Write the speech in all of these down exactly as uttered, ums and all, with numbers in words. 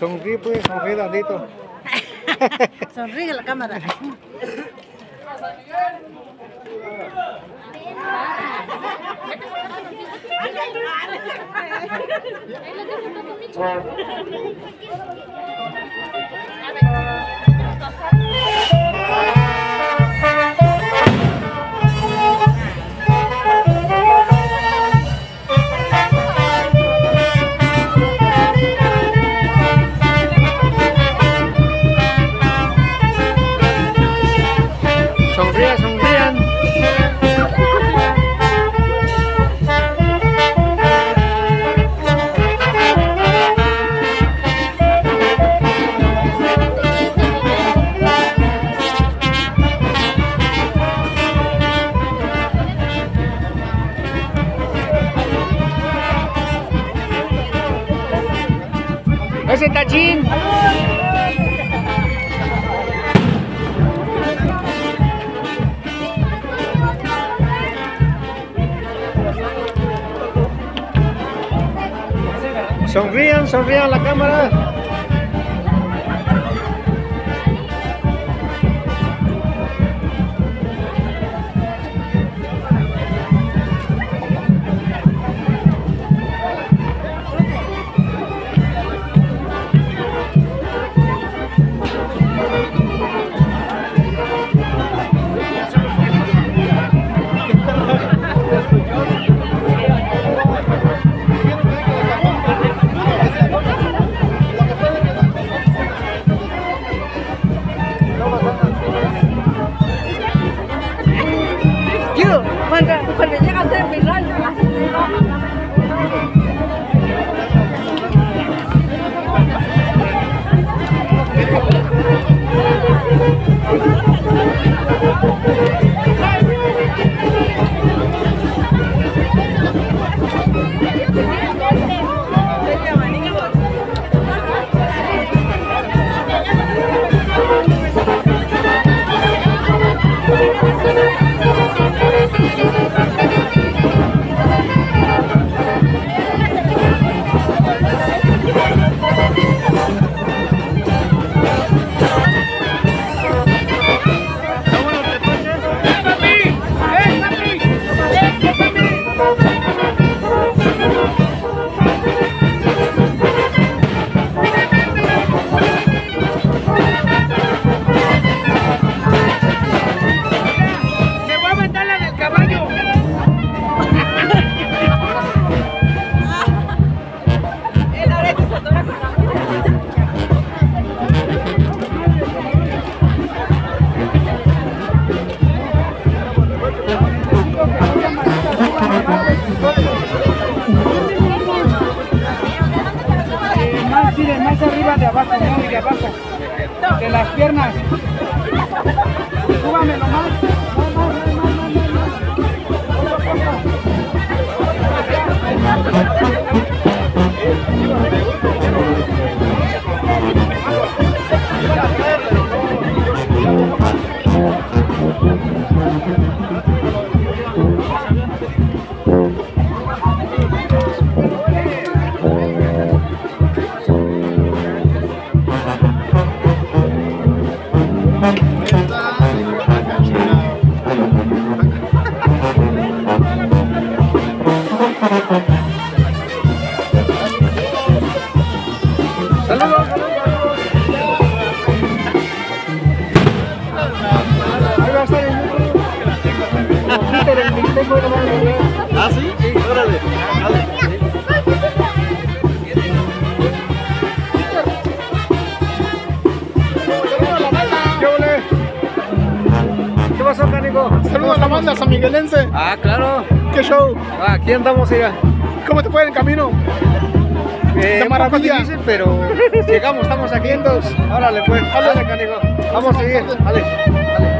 Sonríe pues, sonríe tantito. Sonríe a la cámara. Sonrían, sonrían. Ese tachín. Sonrían, sonrían a la cámara. Cuando, cuando llega a ser mi rayo, así se va. Más, miren, más arriba de abajo, no, de abajo, de las piernas. Súbamelo más. Saludos, saludos. Ahí va a estar en YouTube. Peter, el Mixteco, no va a ver. ¿Ah, sí? Sí, órale. Dale. ¿Qué ole? ¿Qué pasó, Cánico? Saludos a la banda sanmiguelense. Ah, claro. ¿Qué show? Ah, aquí andamos, ya. ¿Cómo te fue en el camino? Eh, De un maravilla. poco difícil, pero llegamos, estamos aquí. Entonces, órale, pues, órale, Cánico. Vamos a seguir. Dale, dale.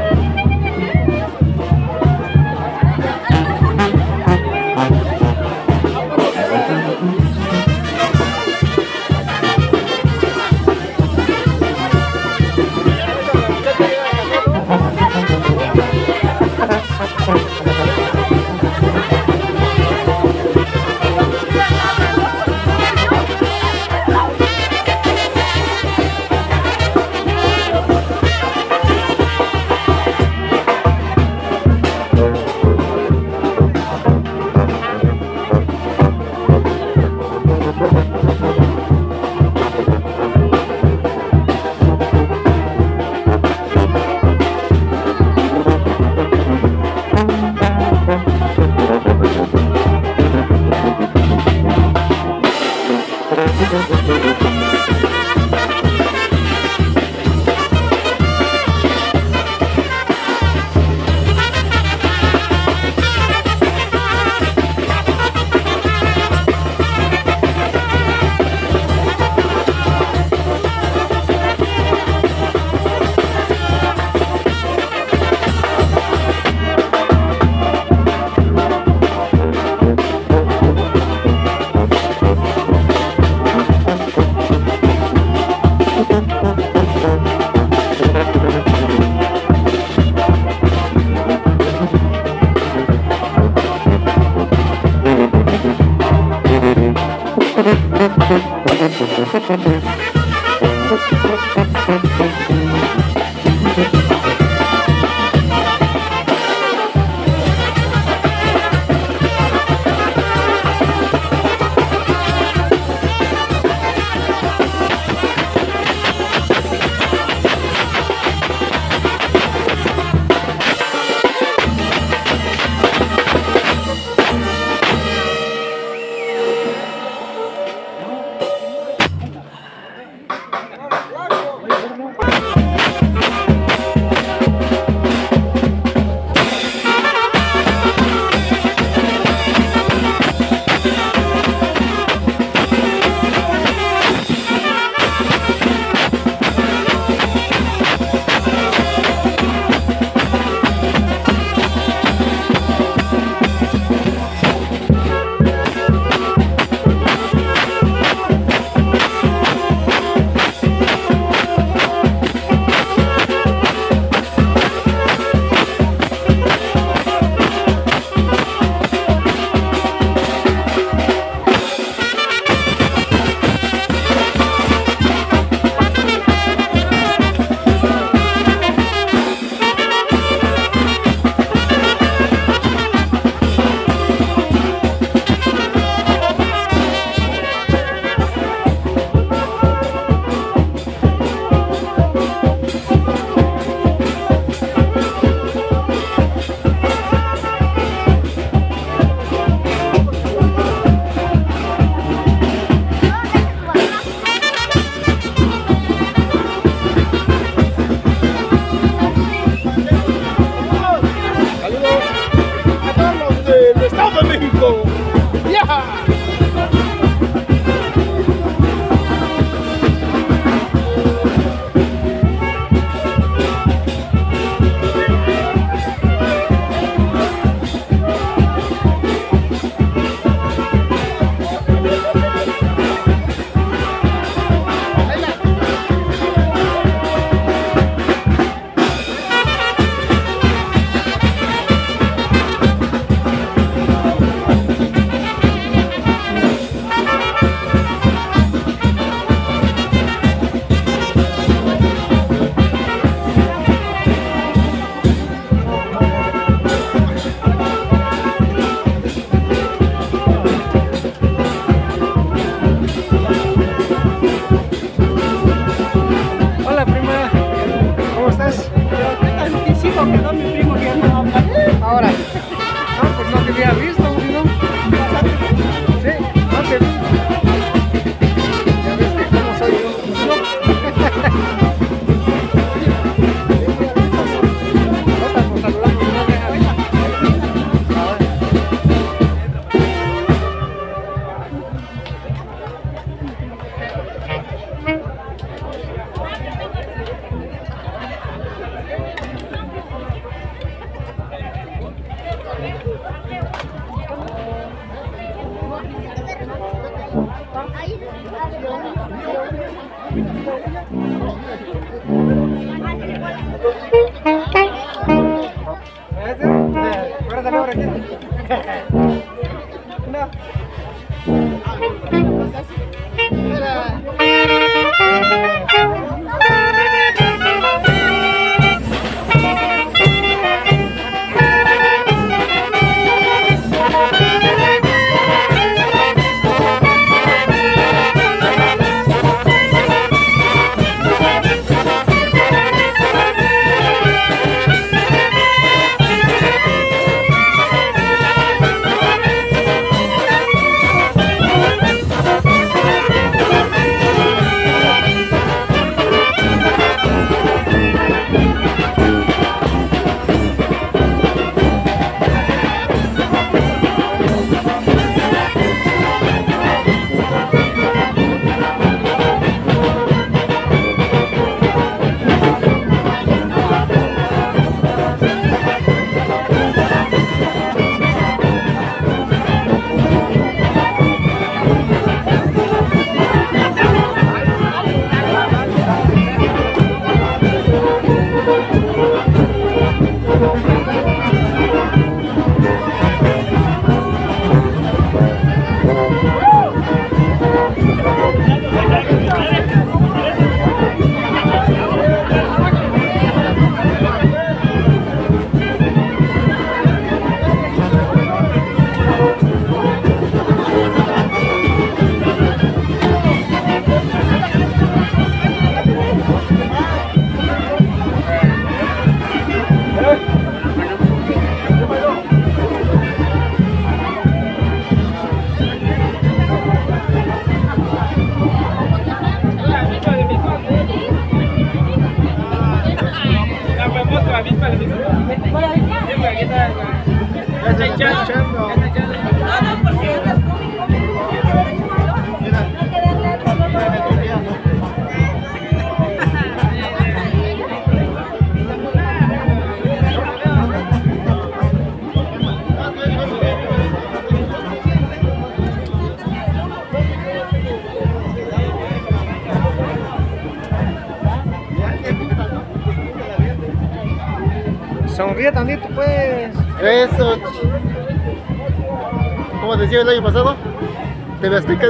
Ya se está echando. Sonríe tantito, pues. Eso. ¿Cómo decía el año pasado? Te ves Azteca.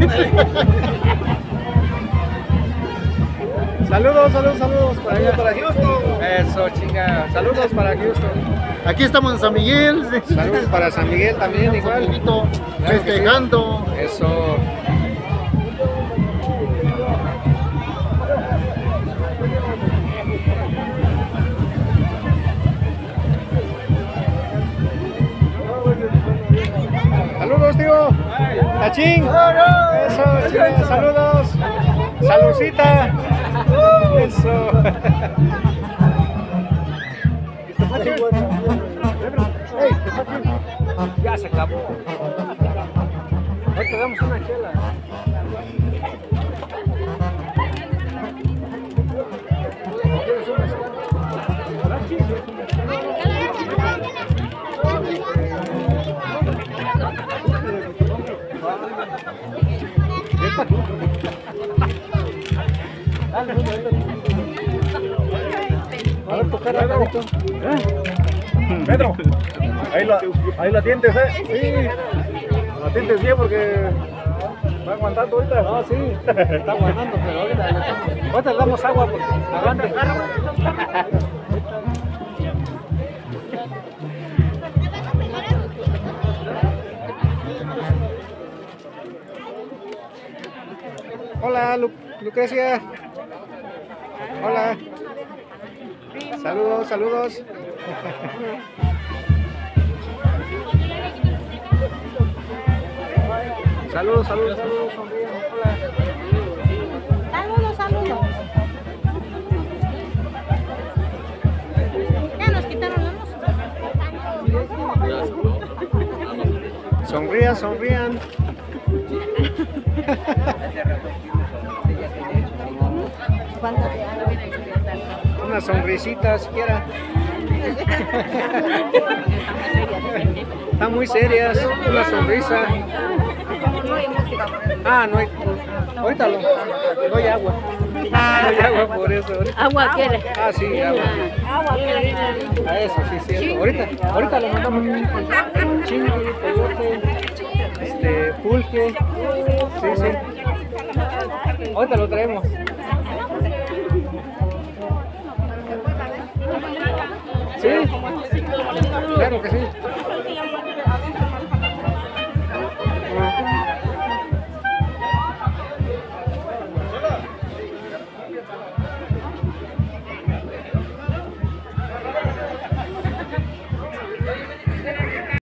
Saludos, saludos, saludos para allá, para Houston. Eso, chinga. Saludos para Houston. Aquí estamos en San Miguel. Saludos para San Miguel también, igual. Miguelito, Claro que festejando. sí. Eso. Saludos, tío. Tachín. Eso, chinga. Saludos. Saludcita. Eso. Ya se acabó. Ahí te damos una chela. A ver, tocar la Pedro. Pedro, ahí la, ahí la tientes, ¿eh? Sí, la tientes bien porque va aguantando ahorita. Ah, sí, está aguantando, pero ahorita le damos, ahorita le damos agua porque aguante. Hola, Lu Lucrecia. Hola. Saludos, saludos. Saludos, saludos, saludos. Sonríen. Hola. Saludos, saludos. Ya nos quitaron la música. Sonrían, sonrían. Una sonrisita siquiera. Están muy serias. Una sonrisa. Ah, no hay. Ahorita lo. Doy agua. Doy agua por eso. Ahorita. Agua quiere. Ah, sí, agua. Agua quiere. A eso, sí, cierto. Ahorita, ahorita lo mandamos. Chingue, peyote, este, pulque. Sí, sí. Ahorita lo traemos.